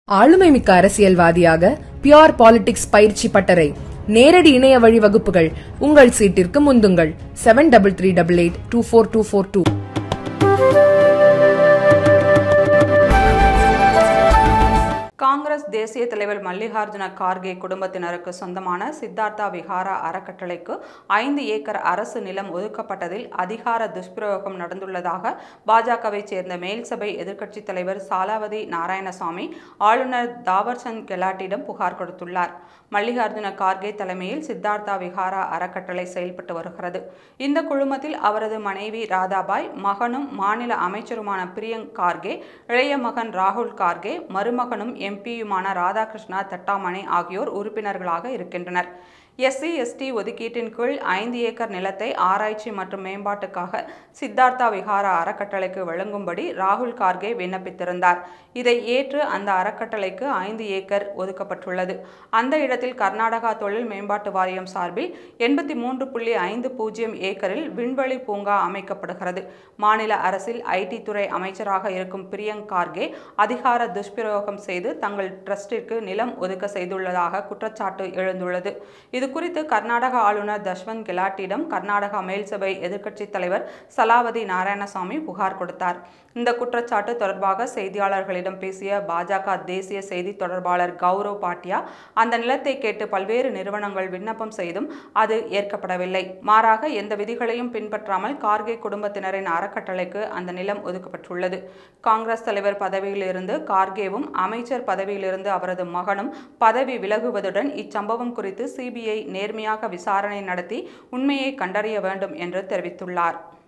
ஆளுமை மிக்க அரசியல்வாதியாக பியூர் பாலிடிக்ஸ் பயிற்சி பட்டறை, நேரடி இணைய வழி வகுப்புகள். உங்கள் சீட்டிற்கு முந்துங்கள். 7338824242. காங்கிரஸ் தேசிய தலைவர் மல்லிகார்ஜுன கார்கே குடும்பத்தினருக்கு சொந்தமான சித்தார்த்தா விஹாரா அறக்கட்டளைக்கு 5 ஏக்கர் அரசு நிலம் ஒதுக்கப்பட்டதில் அதிகார துஷ்பிரயோகம் நடந்துள்ளதாக பாஜகவை சேர்ந்த மேல்சபை எதிர்க்கட்சித் தலைவர் சாலாவதி நாராயணசாமி ஆளுநர் தாவர்சந்த் கெலாட்டிடம் புகார் கொடுத்துள்ளார். மல்லிகார்ஜுன கார்கே தலைமையில் சித்தார்த்தா விஹாரா அறக்கட்டளை செயல்பட்டு வருகிறது. இந்த குழுமத்தில் அவரது மனைவி ராதாபாய், மகனும் மாநில அமைச்சருமான பிரியங்க் கார்கே, இளைய மகன் ராகுல் கார்கே, மருமகனும் எம்பியுமான ராதாகிருஷ்ணா தட்டாமணி ஆகியோர் உறுப்பினர்களாக இருக்கின்றனர். SC/ST ஒதுக்கீட்டின் கீழ் 5 ஏக்கர் நிலத்தை ஆராய்ச்சி மற்றும் மேம்பாட்டுக்காக சித்தார்த்தா விஹாரா அறக்கட்டளைக்கு வழங்கும்படி ராகுல் கார்கே விண்ணப்பித்திருந்தார். இதை ஏற்று அந்த அறக்கட்டளைக்கு 5 ஏக்கர் ஒதுக்கப்பட்டுள்ளது. அந்த இடத்தில் கர்நாடகா தொழில் மேம்பாட்டு வாரியம் சார்பில் 83.50 ஏக்கரில் விண்வெளி பூங்கா அமைக்கப்படுகிறது. மாநில அரசில் IT துறை அமைச்சராக இருக்கும் பிரியங்க் கார்கே அதிகார துஷ்பிரயோகம் செய்து தங்கள் டிரஸ்டிற்கு நிலம் ஒதுக்க செய்துள்ளதாக குற்றச்சாட்டு எழுந்துள்ளது. இது குறித்து கர்நாடக ஆளுநர் தஷ்வந்த் கெலாட்டிடம் கர்நாடகா மேல்சபை எதிர்க்கட்சித் தலைவர் சலாவதி நாராயணசாமி புகார் கொடுத்தார். இந்த குற்றச்சாட்டு தொடர்பாக செய்தியாளர்களிடம் பேசிய பாஜக தேசிய செய்தி தொடர்பாளர் கௌரவ் பாட்டியா, அந்த நிலத்தை கேட்டு பல்வேறு நிறுவனங்கள் விண்ணப்பம் செய்தும் அது ஏற்கப்படவில்லை. மாறாக எந்த விதிகளையும் பின்பற்றாமல் கார்கே குடும்பத்தினரின் அறக்கட்டளைக்கு அந்த நிலம் ஒதுக்கப்பட்டுள்ளது. காங்கிரஸ் தலைவர் பதவியிலிருந்து கார்கேவும், அமைச்சர் பதவியிலிருந்து அவரது மகனும் பதவி விலகுவதுடன் இச்சம்பவம் குறித்து CBI நேர்மையாக விசாரணை நடத்தி உண்மையை கண்டறிய வேண்டும் என்று தெரிவித்துள்ளார்.